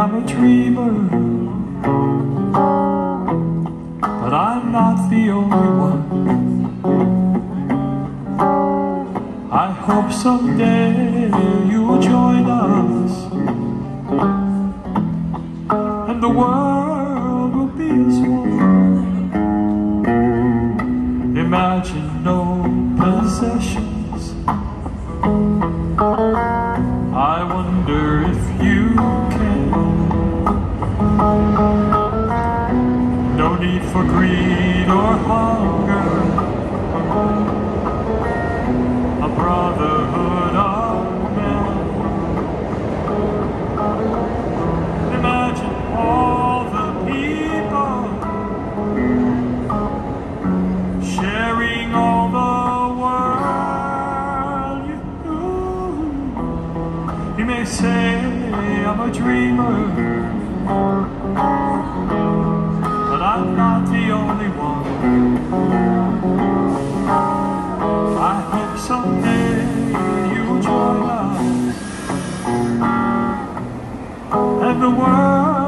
I'm a dreamer, but I'm not the only one. I hope someday you'll join us, and the world will be as one. Imagine no possessions. I wonder if you can. No need for greed or hunger, a brotherhood of men. Imagine all the people sharing all the world. You may say I'm a dreamer, but I'm not the only one. I hope someday you'll join us, and the world